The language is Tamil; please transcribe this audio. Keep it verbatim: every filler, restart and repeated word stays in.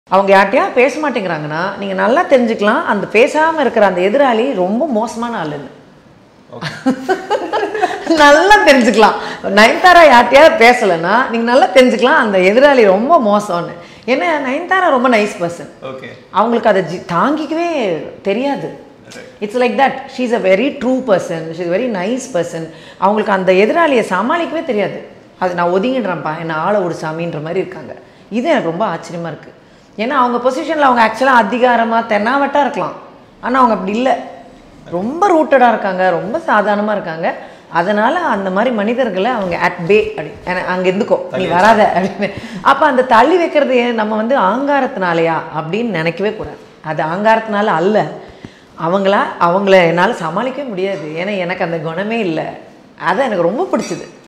அவங்க யார்ட்டையா பேச மாட்டேங்கிறாங்கன்னா நீங்க நல்லா தெரிஞ்சுக்கலாம் அந்த பேசாம இருக்கிற அந்த எதிராளி ரொம்ப மோசமான ஆளுன்னு. நல்லா தெரிஞ்சுக்கலாம். நயன்தாரா யார்ட்டையா பேசலன்னா நீங்க நல்லா தெரிஞ்சுக்கலாம் அந்த எதிராளி ரொம்ப மோசம்னு. ஏன்னா நயன்தாரா ரொம்ப நைஸ் பர்சன். ஓகே. அவங்களுக்கு அதை தாங்கிக்கவே தெரியாது. It's like that she is a very true person, she is very nice person. அவங்களுக்கு அந்த எதிராளியை சமாளிக்கவே தெரியாது. அது நான் ஒதுங்கிடுறேன்ப்பா என்ன ஆளை ஒரு சாமின்ற மாதிரி இருக்காங்க. இது எனக்கு ரொம்ப ஆச்சரியமாக இருக்குது. ஏன்னா அவங்க பொசிஷனில் அவங்க ஆக்சுவலாக அதிகாரமாக தென்னாவட்டாக இருக்கலாம், ஆனால் அவங்க அப்படி இல்லை, ரொம்ப ரூட்டடாக இருக்காங்க, ரொம்ப சாதாரணமாக இருக்காங்க. அதனால் அந்த மாதிரி மனிதர்களை அவங்க அட் பே அப்படி அங்கே இருந்துக்கோ நீ வராத அப்படின்னு. அப்போ அந்த தள்ளி வைக்கிறது நம்ம வந்து ஆங்காரத்தினாலையா அப்படின்னு நினைக்கவே கூடாது. அது ஆங்காரத்தினால அல்ல, அவங்களா அவங்கள என்னால் சமாளிக்கவே முடியாது. ஏன்னா எனக்கு அந்த குணமே இல்லை. அது எனக்கு ரொம்ப பிடிச்சிது.